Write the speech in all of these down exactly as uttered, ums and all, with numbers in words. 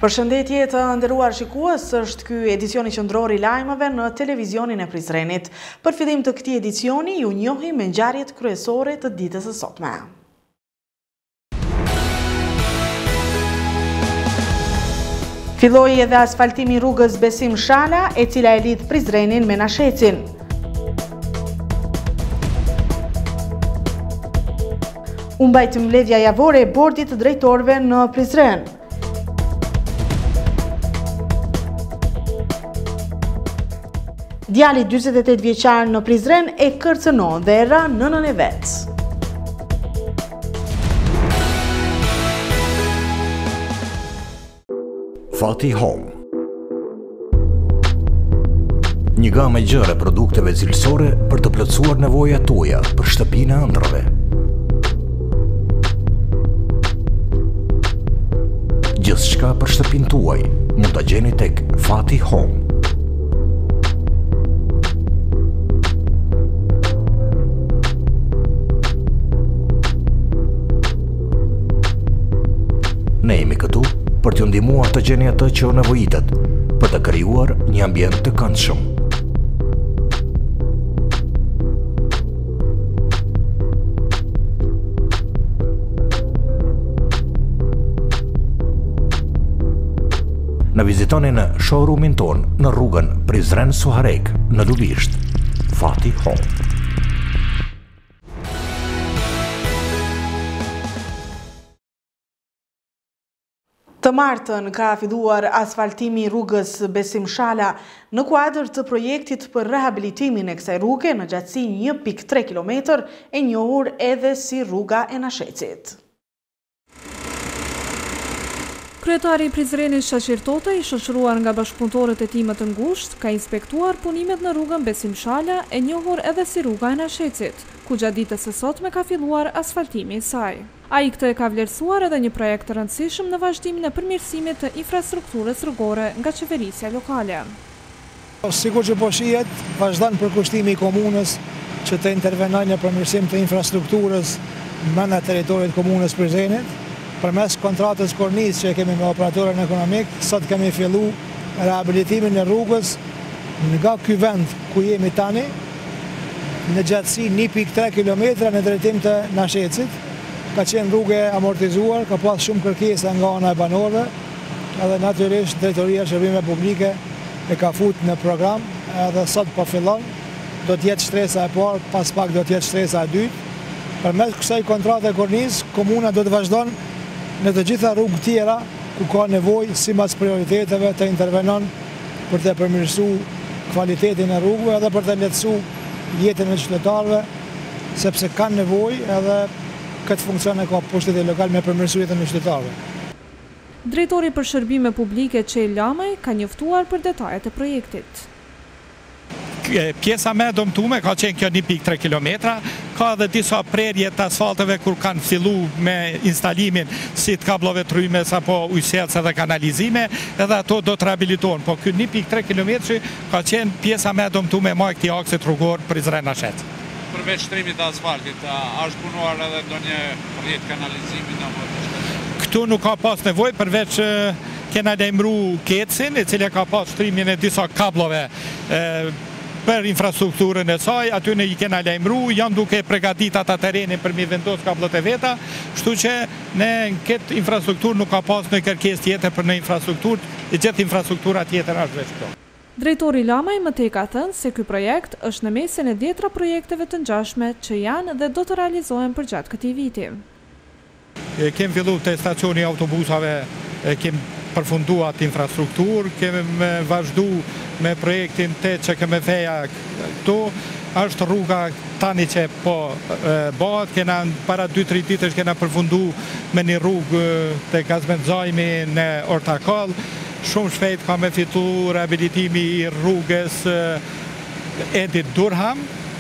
Përshëndetje të nderuar shikues, është ky edicioni qendror i lajmeve në televizionin e Prizrenit. Për fillim të këtij edicioni ju njohim me ngjarjet kryesore të ditës së sotme. Filloi edhe asfaltimi i rrugës Besim Shala, e cila e lidh Prizrenin me Nashecin. U mbajt mbledhja javore e bordit të drejtorëve në Prizren. Djali dyzet e tetë vjeçar në Prizren e kërcënon dhe e ra nënën e vet. Fati Home. Një gamë e gjerë e produkteve cilësore për të plotësuar nevojat tuaja për shtëpinë e ëndrrave. Gjithçka për shtëpinë tuaj mund ta gjeni tek Fati Home. Ne jemi këtu për t'ju ndihmuar të gjeni atë që nevojitet, për të krijuar një ambient të këndshëm. Na vizitoni në showroomin ton në rrugën Prizren Suharek në Lubisht. Fati Home. Të martën ka filluar asfaltimi i rrugës Besim Shala në kuadër të projektit për rehabilitimin e kësaj rruge në gjatësi një pikë tre kilometër, e njohur edhe si rruga e Nashecit. Kryetari i Prizrenit Shashir Tota, i shoqëruar nga bashkëpunëtorët e tij më të ngushtë, ka inspektuar punimet në rrugën Besim Shala, e njohur edhe si rruga e Nashecit, ku gjatë ditës së sotme ka filluar asfaltimi i saj. Ai këtë e ka vlerësuar edhe një projekt të rëndësishëm në vazhdimin e përmirësimit të infrastrukturës rrugore nga qeverisja lokale. Sikur që po shihet, vazhdon përkushtimi i komunës që të intervenojë në përmirësim të infrastrukturës në territorin e komunës Prizrenit. Përmes kontratës kornizë që kemi me operatorën ekonomik, sot kemi fillu rehabilitimin e rrugës nga ky vend ku jemi tani, në gjatësi një pikë tre kilometra në drejtim të Nashecit. Ka qenë rrugë amortizuar, ka pas shumë kërkesa nga ana e banorëve, edhe natyrisht Drejtoria e Shërbimeve Publike e ka futur në program, edhe sot po fillon. Do të jetë shtresa e parë, pas pak do të jetë shtresa e dytë. Përmes kësaj kontrate kornizë, komuna do të vazhdon në të gjitha rrugë tjera ku ka nevojë sipas prioriteteve të intervenon për të përmirësuar cilësinë e rrugëve edhe për të lehtësuar jetën e qytetarëve, sepse kanë nevojë edhe këtë funksion e ka pushteti lokal me përmirësu jetën e qytetarëve. Drejtori për shërbime publike Çel Lamaj ka njoftuar për detajet e projektit. Pjesa më e dëmtuar ka qenë kjo një pikë tre kilometra, ka edhe disa prerje të asfalteve kur kanë fillu me instalimin si të kablove trymes apo ujësjelës dhe kanalizime, edhe ato do të rehabilitohen, po ky një pikë tre kilometra ka qenë pjesa më e dëmtuar me këtij aksit rrugor Prizren Nashet. Përveç shtrimit të asfaltit, a është punuar edhe ndonjë rrjet kanalizimi apo këtu nuk ka pas nevojë përveç kena lajmëru Kecin, e cila ka pas shtrimin e disa kablove për infrastrukturën e saj, aty ne i kena lajmëru, janë duke përgatit ata terrenin për mi vendos kablot e veta, kështu që ne në këtë infrastrukturë nuk ka pas në kërkesë tjetër për në infrastrukturë, e gjithë infrastruktura tjetër është veç këto. Drejtori Lamaj më tej ka thënë se ky projekt është në mesin e dhjetra projekteve të ngjashme që janë dhe do të realizohen përgjatë këtij viti. Kem fillu të stacioni autobusave, kem përfunduar atë infrastrukturë, kemi vazhdu me projektin të që kemi feja këtu, është rruga tani që po bëhet, kena para dy tre ditësh kena përfundu me një rrugë të Gazmenzajmi në Ortakall. Shumë shpejt ka me fitu rehabilitimi i rrugës Edit Durham.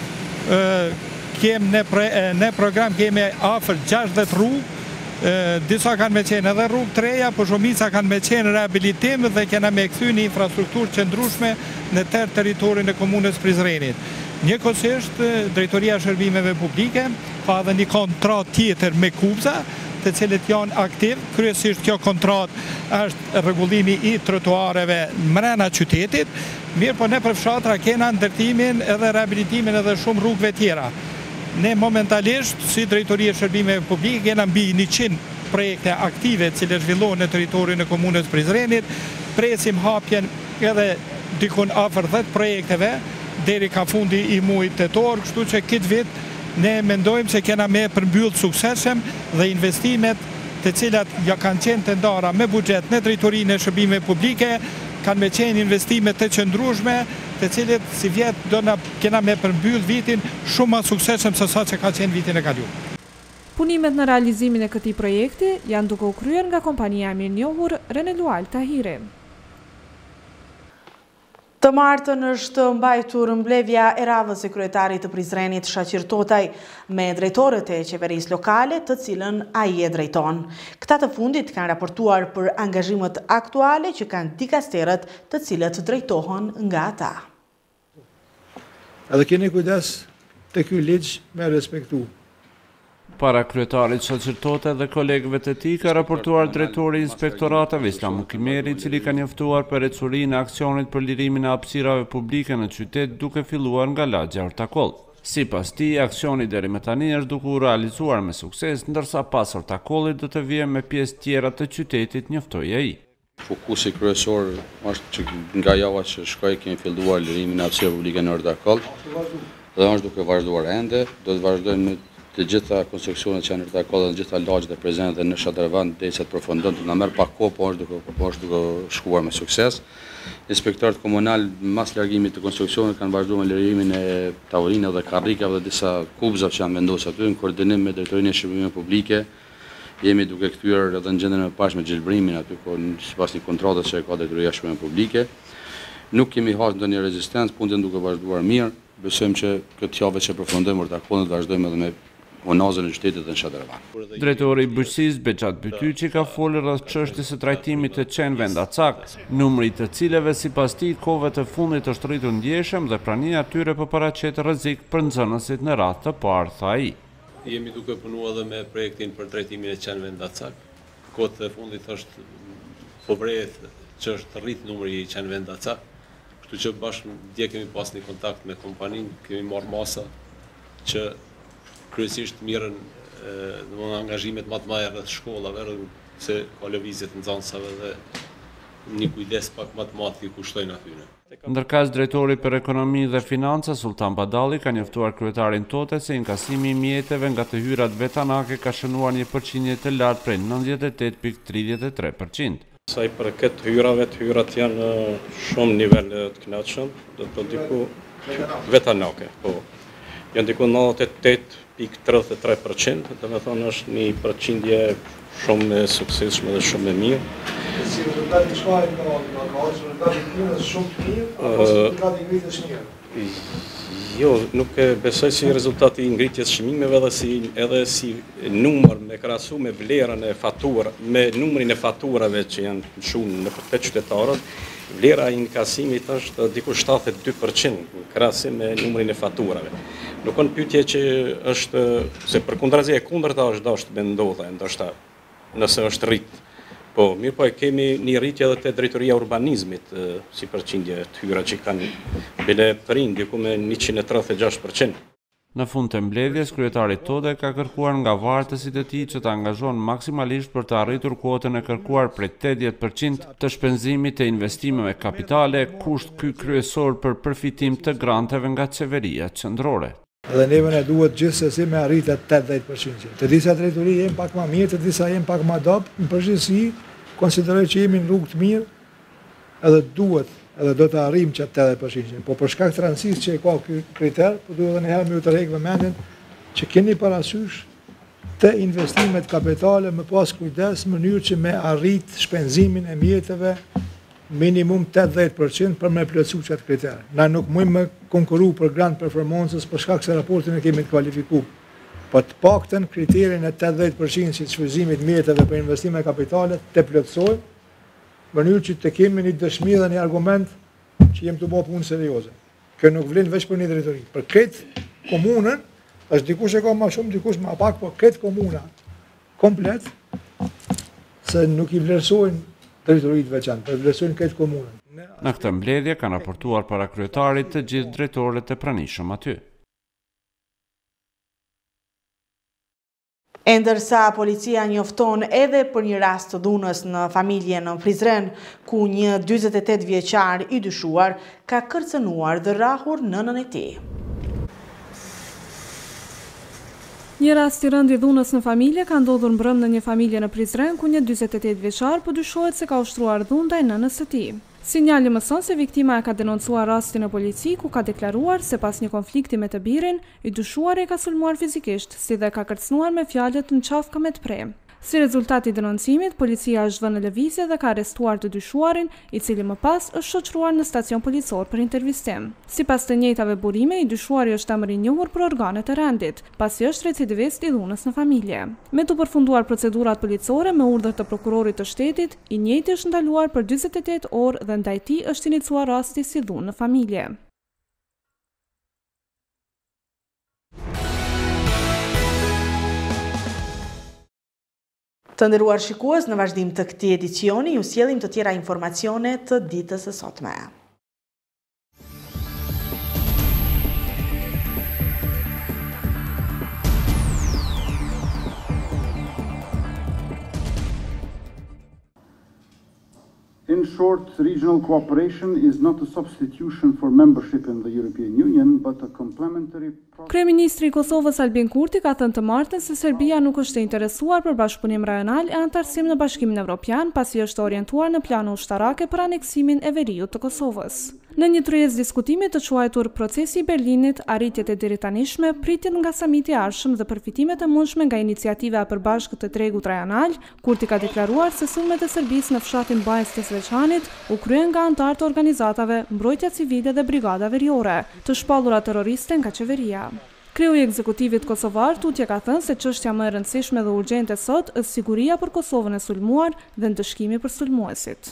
Kem në program kemi afër gjashtëdhjetë rrugë, disa kanë me qenë edhe rrugë të reja, por shumica kanë me qenë rehabilitim dhe kena me kthy një infrastrukturë qëndrueshme në tërë territorin e komunës Prizrenit. Njëkohësisht, Drejtoria e Shërbimeve Publike ka edhe një kontratë tjetër me Kubza, të cilët janë aktiv, kryesisht kjo kontratë është rregullimi i trotuareve mrena qytetit, mirë po ne për fshatra kena ndërtimin edhe rehabilitimin edhe shumë rrugëve tjera. Ne momentalisht, si Drejtoria e Shërbimeve Publike, kena mbi njëqind projekte aktive cilë zhvillohen në territorin e komunës Prizrenit, presim hapjen edhe dikun afër dhjetë projekteve deri ka fundi i muajit tetor, kështu që këtë vit ne mendojmë se kena me përmbyll suksesshëm dhe investimet të cilat ja kanë qenë të ndara me buxhet në Drejtorinë e Shërbimeve Publike kanë me qenë investime të qëndrueshme, të cilat si vjet do na kena me përmbyll vitin shumë më suksesshëm se sa që ka qenë vitin e kaluar. Punimet në realizimin e këtij projekti janë duke u kryer nga kompania e mirënjohur Renelual Tahiri. Të martën është mbajtur mbledhja e radhës së kryetarit të Prizrenit Shaqir Totaj me drejtorët e qeverisë lokale, të cilën ai e drejton. Këta të fundit kanë raportuar për angazhimet aktuale që kanë dikasterët të cilët drejtohen nga ata. Edhe keni kujdes të ky ligj me respektu. Para kryetarit Shaqir Totaj dhe kolegëve të tij ka raportuar drejtori i inspektoratave Islam Mukimeri, i cili ka njoftuar për ecurinë e aksionit për lirimin e hapësirave publike në qytet duke filluar nga lagja Ortakoll. Sipas tij, aksioni deri më tani është duke u realizuar me sukses, ndërsa pas Ortakollit do të vijë me pjesë tjera të qytetit, njoftoi ai. Fokusi kryesor është që nga java që shkoi kemi filluar lirimin e hapësirave publike në Ortakoll dhe është duke vazhduar ende, do të vazhdojmë me të gjitha konstruksionet që janë në Ortakoll dhe të gjitha lagjet e prezente në Shadrevand derisa të përfundon, të na merr pak kohë, po është duke po është duke shkuar me sukses. Inspektorët komunal mas largimit të konstruksionit kanë vazhduar me lirimin e tavolinave dhe karrikave dhe disa kubzave që janë vendosur aty në koordinim me Drejtorinë e Shërbimeve Publike. Jemi duke kthyer edhe në gjendjen e pashme gjelbrimin aty ku sipas një kontrate që ka Drejtoria e Shërbimeve Publike. Nuk kemi hasur ndonjë rezistencë, punët janë duke vazhduar mirë. Besojmë që këtë javë që përfundojmë Ortakollin vazhdojmë edhe me onazën e qytetit dhe në Shadrevand. Drejtori i bujqësisë Bexhat Bytyçi ka folur rreth çështjes së trajtimit të qenëve ndacak, numri të cilëve sipas tij kohëve të fundit është rritur ndjeshëm dhe prania e tyre po paraqet rrezik për nxënësit në radhë të parë, tha ai. Jemi duke punuar edhe me projektin për trajtimin e qenëve ndacak. Kohët e fundit është po vrehet që është rrit numri i qenëve ndacak, kështu që bashkë dje kemi pas një kontakt me kompaninë, kemi marrë masa që kryesisht mirën në angazhimet më të mëdha rreth shkollave, se ka lëvizje të nxënësave dhe një kujdes pak më të madh që kushtojnë aty. Ndërkaq drejtori për ekonomi dhe financa Sultan Badalli ka njoftuar kryetarin Totaj se inkasimi i mjeteve nga të hyrat vetanake ka shënuar një përqindje të lartë prej nëntëdhjetë e tetë pikë tridhjetë e tre përqind. Sa i përket hyrave, të hyrat janë shumë nivel të këndshëm, do të thotë diku vetanake, po. Janë diku nëntëdhjetë e tetë pikë tridhjetë e tre përqind, dhe me thonë është një përqindje shumë e suksesshme dhe shumë e mirë. Si rezultati i shkallës nga ka rezultati i mirë është shumë të mirë, apo rezultati i ngritjes së mirë? Jo, nuk e besoj si rezultati i ngritjes çmimeve edhe si edhe si numër me krahasu me vlerën e faturë, me numrin e faturave që janë mshuar në të qytetarët. Vlera e inkasimit është diku shtatëdhjetë e dy përqind në krahasim me numrin e faturave. Nuk kanë pyetje që është se përkundrazi e kundërta është dashur të ndodhe, ndoshta nëse është rrit. Po, mirë po e kemi një rritje edhe te Drejtoria e Urbanizmit si përqindje të hyra që kanë bile të rinj diku me njëqind e tridhjetë e gjashtë përqind. Në fund të mbledhjes, kryetari Totaj ka kërkuar nga vartësit e tij që të angazhohen maksimalisht për të arritur kuotën e kërkuar prej tetëdhjetë përqind të shpenzimit të investimeve kapitale, kusht ky kryesor për përfitim të granteve nga qeveria qendrore. Dhe neve ne duhet gjithsesi me arritje tetëdhjetë përqind. Të disa drejtori jemi pak më mirë, të disa jemi pak më dobët, në përgjithësi konsideroj që jemi në rrugë të mirë, edhe duhet edhe do të arrijmë që tetëdhjetë përqind. Po për shkak të rëndësisë që ka ky kriter, po duhet edhe një herë më të rregull vëmendjen që keni parasysh të investimet kapitale me pas kujdes në mënyrë që me arrit shpenzimin e mjeteve minimum tetëdhjetë përqind për me plotësu çat kriter. Na nuk mundem me konkuru për grant performancës për shkak se raportin e kemi të kualifikuar. Po të paktën kriterin e tetëdhjetë përqind si shpenzimit mjeteve për investime kapitale të plotësojmë, në mënyrë që të kemi një dëshmi dhe një argument që jem të bëjë punë serioze. Kjo nuk vlen vetëm për një drejtori. Për këtë komunën, është dikush e ka më shumë, dikush më pak, por këtë komuna komplet, se nuk i vlerësojnë territoritë veçantë, por vlerësojnë këtë komunën. Në këtë mbledhje kanë raportuar para kryetarit të gjithë drejtorët e pranishëm aty. E ndërsa policia njofton edhe për një rast të dhunës në familje në Prizren, ku një dyzet e tetë vjeçar i dyshuar ka kërcënuar dhe rrahur nënën e tij. Një rast i rënd i dhunës në familje ka ndodhur mbrëm në një familje në Prizren, ku një dyzet e tetë vjeçar po dyshohet se ka ushtruar dhunë ndaj nënës së tij. Sinjali mëson se viktima e ka denoncuar rastin në polici, ku ka deklaruar se pas një konflikti me të birin, i dyshuari e ka sulmuar fizikisht, si dhe ka kërcënuar me fjalët në qafka me të pre. Si rezultat i denoncimit, policia është vënë në lëvizje dhe ka arrestuar të dyshuarin, i cili më pas është shoqëruar në stacion policor për intervistim. Sipas të njëjtave burime, i dyshuari është emër i njohur për organet e rendit, pasi është recidivist i dhunës në familje. Me të përfunduar procedurat policore me urdhër të prokurorit të shtetit, i njëjti është ndaluar për dyzet e tetë orë dhe ndaj tij është iniciuar rasti si dhunë në familje. Të nderuar shikues, në vazhdim të këtij edicioni ju sjellim të tjera informacione të ditës së sotme. In short, regional cooperation is not a substitution for membership in the European Union, but a complementary process. Kryeministri i Kosovës Albin Kurti ka thënë të martën se Serbia nuk është e interesuar për bashkëpunim rajonal e antarësim në Bashkimin Evropian, pasi është orientuar në plane ushtarake për aneksimin e veriut të Kosovës. Në një tryezë diskutimi të quajtur Procesi i Berlinit, arritjet e deritanishme, pritjet nga samiti i ardhshëm dhe përfitimet e mundshme nga iniciativa e përbashkët të tregut rajonal, Kurti ka deklaruar se sulmet e Serbisë në fshatin Bajs të Sveçanit u kryen nga anëtarë të organizatave Mbrojtja Civile dhe Brigada Veriore, të shpallura terroriste nga qeveria. Kreu i ekzekutivit kosovar tutje ka thënë se çështja më e rëndësishme dhe urgjente sot është siguria për Kosovën e sulmuar dhe ndëshkimi për sulmuesit.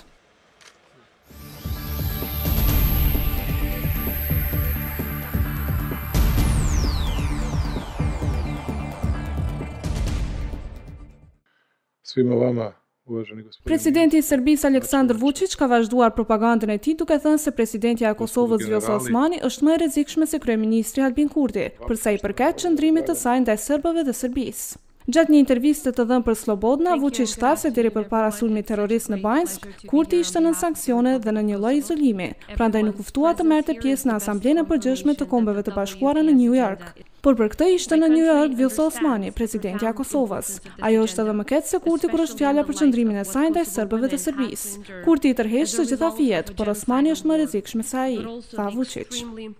Presidenti i Serbisë Aleksandar Vučić ka vazhduar propagandën e tij duke thënë se presidentja e Kosovës Vjosa Osmani është më e rrezikshme se kryeministri Albin Kurti, për sa i përket qëndrimit të saj ndaj serbëve dhe Serbisë. Gjatë një interviste të dhënë për Slobodna, Vučić tha se deri përpara sulmit terrorist në Banjsk, Kurti ishte nën sanksione dhe në një lloj izolimi, prandaj nuk uftua të merrte pjesë në Asamblenë e Përgjithshme të Kombeve të Bashkuara në New York. Por për këtë ishte në New York Vjosa Osmani, presidentja e Kosovës. Ajo është edhe më keq se Kurti kur është fjala për qëndrimin e saj ndaj serbëve të Serbisë. Kurti i tërheq të gjitha fijet, por Osmani është më rrezikshëm se ai, tha Vučić.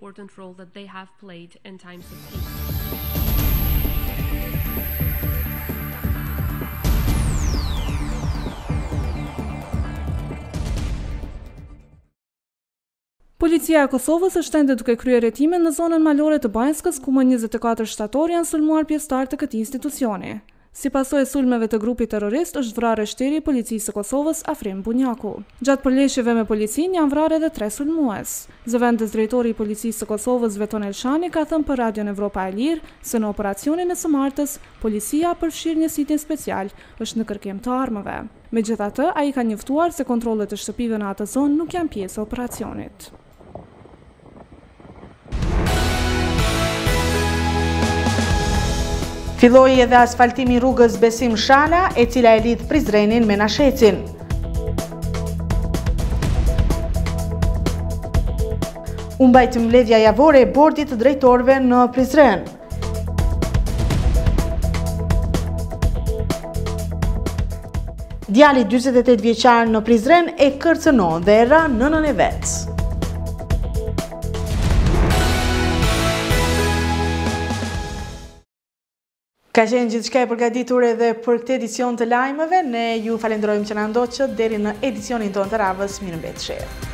Policia e Kosovës është ende duke kryer hetime në zonën malore të Banjskës, ku më njëzet e katër shtator janë sulmuar pjesëtar të këtij institucioni. Si pasojë e sulmeve të grupit terrorist është vrarë shteri i policisë së Kosovës Afrim Bunjaku. Gjatë përleshjeve me policinë janë vrarë edhe tre sulmues. Zëvendës drejtori i policisë së Kosovës Veton Elshani ka thënë për Radion Evropa e Lirë se në operacionin e së martës, policia përfshir një sitin special është në kërkim të armëve. Megjithatë, ai ka njoftuar se kontrollet e shtëpive në atë zonë nuk janë pjesë e operacionit. Filloi edhe asfaltimi rrugës Besim Shala, e cila e lidh Prizrenin me Nashecin. U mbajt mbledhja javore e bordit të drejtorëve në Prizren. Djali dyzet e tetë vjeçar në Prizren e kërcënon dhe e ra nënën e vet. Ka qenë gjithçka e përgatitur edhe për këtë edicion të lajmeve. Ne ju falenderojmë që na ndoqët deri në edicionin tonë të radhës. Mirëmbëjtje.